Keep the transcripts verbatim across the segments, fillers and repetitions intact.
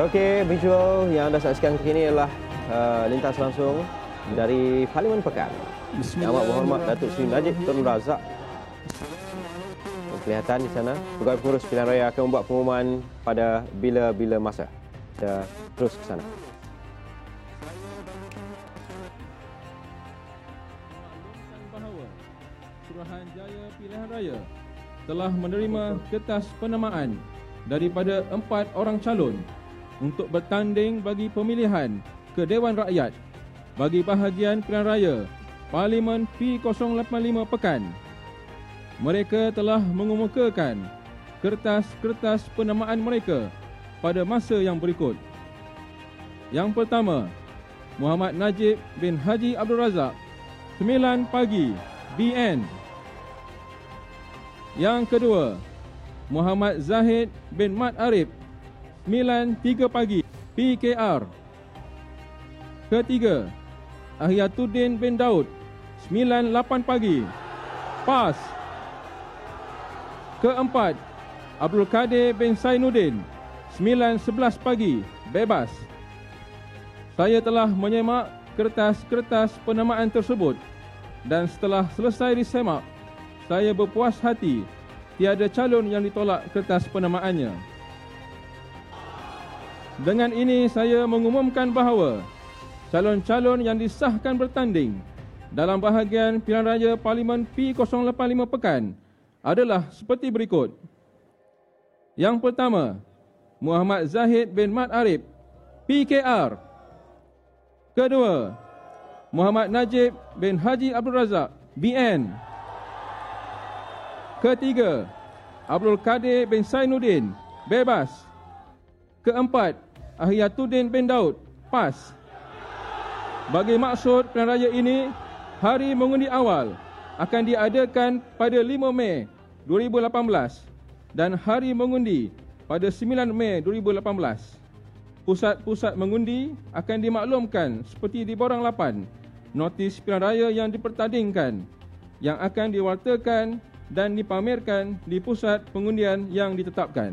Okey, visual yang anda saksikan kini adalah uh, lintas langsung dari Parlimen Pekan. Yang amat berhormat Datuk Seri Najib Tun Razak. Kelihatan di sana, Pegawai Pengurus Pilihan Raya akan membuat pengumuman pada bila-bila masa. Kita terus ke sana. Suruhanjaya Pilihan Raya telah menerima kertas penamaan daripada empat orang calon untuk bertanding bagi pemilihan ke Dewan Rakyat bagi bahagian Pilihan Raya Parlimen P kosong lapan lima Pekan. Mereka telah mengemukakan kertas-kertas penamaan mereka pada masa yang berikut. Yang pertama, Muhammad Najib bin Haji Abdul Razak, sembilan pagi, B N. Yang kedua, Muhammad Zahid bin Mat Arif, sembilan tiga pagi, P K R. Ketiga, Ahyatuddin bin Daud, sembilan lapan pagi, PAS. Keempat, Abdul Kadir bin Sainuddin, sembilan sebelas pagi, bebas. Saya telah menyemak kertas-kertas penamaan tersebut dan setelah selesai disemak, saya berpuas hati tiada calon yang ditolak kertas penamaannya. Dengan ini saya mengumumkan bahawa calon-calon yang disahkan bertanding dalam bahagian Pilihan Raya Parlimen P kosong lapan lima Pekan adalah seperti berikut. Yang pertama, Muhammad Zahid bin Mat Arif, P K R. Kedua, Muhammad Najib bin Haji Abdul Razak, B N. Ketiga, Abdul Kadir bin Sainuddin, bebas. Keempat, Ahyatuddin bin Daud, PAS. Bagi maksud Pilihan Raya ini, hari mengundi awal akan diadakan pada lima Mei dua ribu lapan belas dan hari mengundi pada sembilan Mei dua ribu lapan belas. Pusat-pusat mengundi akan dimaklumkan seperti di borang lapan, notis pilihan raya yang dipertandingkan yang akan diwartakan dan dipamerkan di pusat pengundian yang ditetapkan.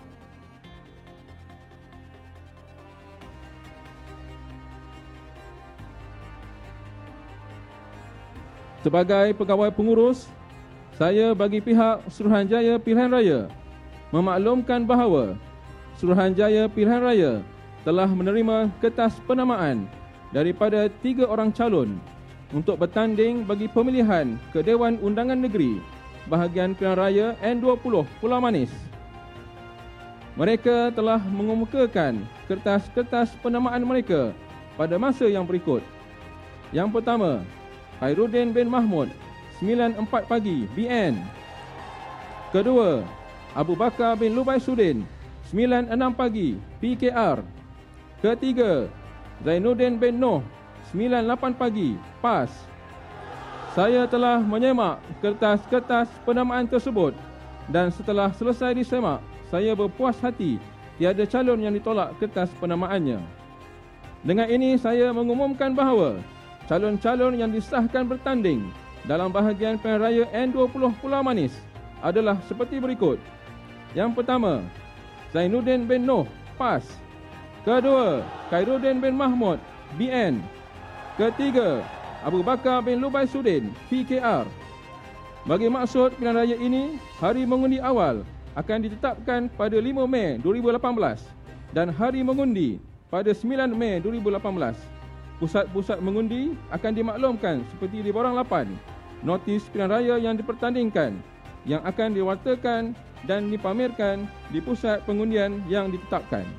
Sebagai pegawai pengurus, saya bagi pihak Suruhanjaya Pilihan Raya memaklumkan bahawa Suruhanjaya Pilihan Raya telah menerima kertas penamaan daripada tiga orang calon untuk bertanding bagi pemilihan ke Dewan Undangan Negeri bahagian Pilihan Raya N dua puluh Pulau Manis. Mereka telah mengemukakan kertas-kertas penamaan mereka pada masa yang berikut. Yang pertama, Khairuddin bin Mahmud, sembilan empat pagi, B N. Kedua, Abu Bakar bin Lubai Sudin, sembilan enam pagi, P K R. Ketiga, Zainuddin bin Noh, sembilan lapan pagi, PAS. Saya telah menyemak kertas-kertas penamaan tersebut dan setelah selesai disemak, saya berpuas hati tiada calon yang ditolak kertas penamaannya. Dengan ini saya mengumumkan bahawa calon-calon yang disahkan bertanding dalam bahagian Pilihan Raya N dua puluh Pulau Manis adalah seperti berikut. Yang pertama, Zainuddin bin Noh, PAS. Kedua, Khairuddin bin Mahmud, B N. Ketiga, Abu Bakar bin Lubai Sudin, P K R. Bagi maksud pilihan raya ini, hari mengundi awal akan ditetapkan pada lima Mei dua ribu lapan belas dan hari mengundi pada sembilan Mei dua ribu lapan belas. Pusat-pusat mengundi akan dimaklumkan seperti di borang lapan, notis pilihan raya yang dipertandingkan yang akan diwartakan dan dipamerkan di pusat pengundian yang ditetapkan.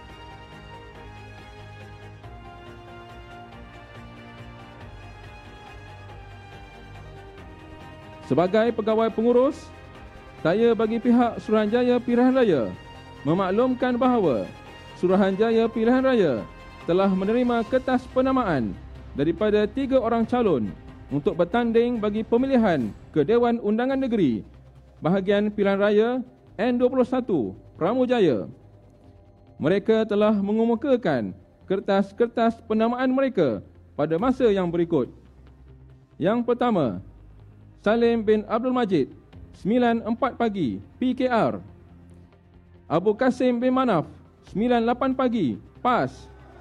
Sebagai pegawai pengurus, saya bagi pihak Suruhanjaya Pilihan Raya memaklumkan bahawa Suruhanjaya Pilihan Raya telah menerima kertas penamaan daripada tiga orang calon untuk bertanding bagi pemilihan ke Dewan Undangan Negeri bahagian Pilihan Raya N dua puluh satu Pramujaya. Mereka telah mengemukakan kertas-kertas penamaan mereka pada masa yang berikut. Yang pertama, Salim bin Abdul Majid, sembilan empat pagi, P K R. Abu Kasim bin Manaf, sembilan lapan pagi, PAS.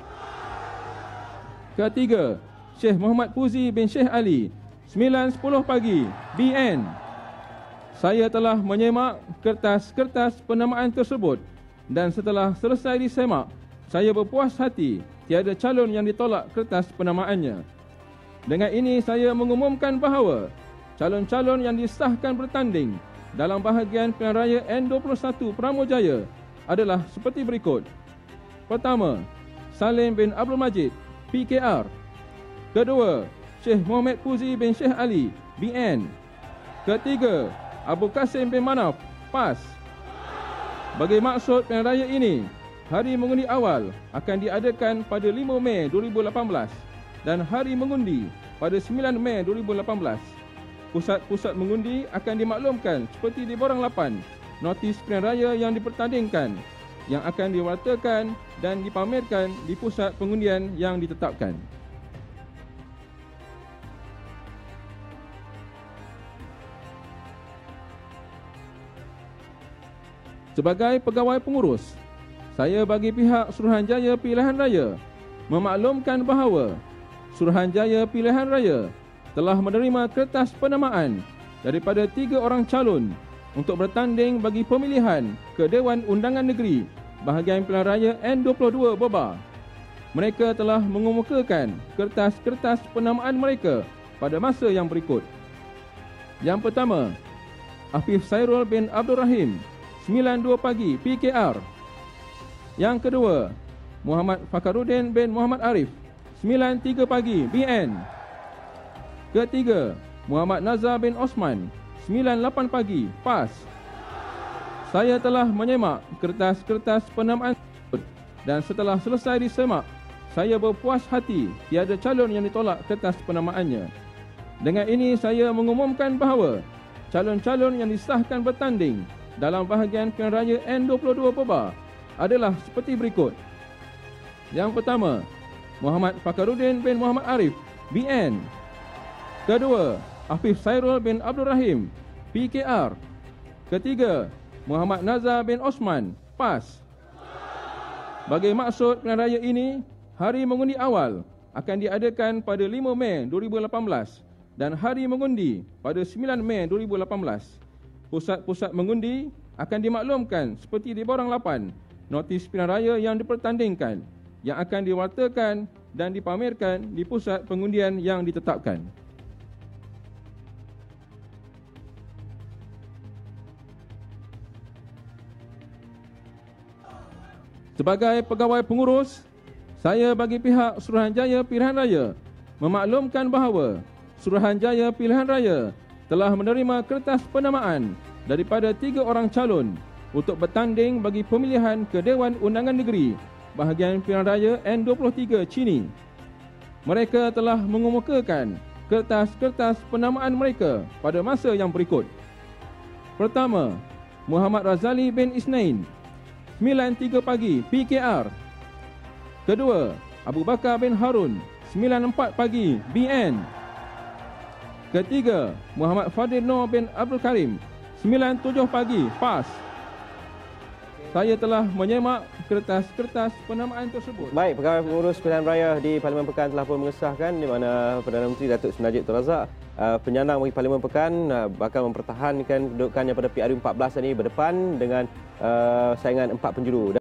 Ketiga, Syekh Muhammad Puzi bin Syekh Ali, sembilan sepuluh pagi, B N. Saya telah menyemak kertas-kertas penamaan tersebut dan setelah selesai disemak, saya berpuas hati tiada calon yang ditolak kertas penamaannya. Dengan ini saya mengumumkan bahawa calon-calon yang disahkan bertanding dalam bahagian pilihan raya N dua puluh satu Pramodjaya adalah seperti berikut. Pertama, Salim bin Abdul Majid, P K R. Kedua, Syekh Muhammad Puzi bin Syekh Ali, B N. Ketiga, Abu Qasim bin Manaf, PAS. Bagi maksud pilihan raya ini, hari mengundi awal akan diadakan pada lima Mei dua ribu lapan belas dan hari mengundi pada sembilan Mei dua ribu lapan belas. Pusat-pusat mengundi akan dimaklumkan seperti di borang lapan, notis pilihan raya yang dipertandingkan yang akan diwartakan dan dipamerkan di pusat pengundian yang ditetapkan. Sebagai pegawai pengurus, saya bagi pihak Suruhanjaya Pilihan Raya memaklumkan bahawa Suruhanjaya Pilihan Raya telah menerima kertas penamaan daripada tiga orang calon untuk bertanding bagi pemilihan ke Dewan Undangan Negeri bahagian pilihan raya N dua puluh dua Bebah. Mereka telah mengemukakan kertas-kertas penamaan mereka pada masa yang berikut. Yang pertama, Afif Sairul bin Abdul Rahim, sembilan dua pagi, P K R. Yang kedua, Muhammad Fakhruddin bin Muhammad Arif, sembilan tiga pagi, B N. Ketiga, Muhammad Nazar bin Osman, sembilan lapan pagi, PAS. Saya telah menyemak kertas-kertas penamaan dan setelah selesai disemak, saya berpuas hati tiada calon yang ditolak kertas penamaannya. Dengan ini saya mengumumkan bahawa calon-calon yang disahkan bertanding dalam bahagian pilihan raya N dua puluh dua Bebah adalah seperti berikut. Yang pertama, Muhammad Fakhruddin bin Muhammad Arif, B N. Kedua, Afif Sairul bin Abdul Rahim, P K R. Ketiga, Muhammad Nazar bin Osman, PAS. Bagi maksud pilihan raya ini, hari mengundi awal akan diadakan pada lima Mei dua ribu lapan belas dan hari mengundi pada sembilan Mei dua ribu lapan belas. Pusat-pusat mengundi akan dimaklumkan seperti di borang lapan, notis pilihan raya yang dipertandingkan yang akan diwartakan dan dipamerkan di pusat pengundian yang ditetapkan. Sebagai pegawai pengurus, saya bagi pihak Suruhanjaya Pilihan Raya memaklumkan bahawa Suruhanjaya Pilihan Raya telah menerima kertas penamaan daripada tiga orang calon untuk bertanding bagi pemilihan ke Dewan Undangan Negeri bahagian pilihan raya N dua puluh tiga Chini. Mereka telah mengemukakan kertas-kertas penamaan mereka pada masa yang berikut. Pertama, Muhammad Razali bin Isnain, sembilan tiga pagi, P K R. Kedua, Abu Bakar bin Harun, sembilan empat pagi, B N. Ketiga, Muhammad Fadil Noor bin Abdul Karim, sembilan tujuh pagi, PAS. Saya telah menyemak kertas-kertas penamaan tersebut. Baik, pegawai pengurus pilihan raya di Parlimen Pekan telah pun mengesahkan di mana Perdana Menteri Datuk Seri Najib Tun Razak, uh, penyandang bagi Parlimen Pekan, uh, bakal mempertahankan kedudukannya pada P R U empat belas ini berdepan dengan uh, saingan empat penjuru.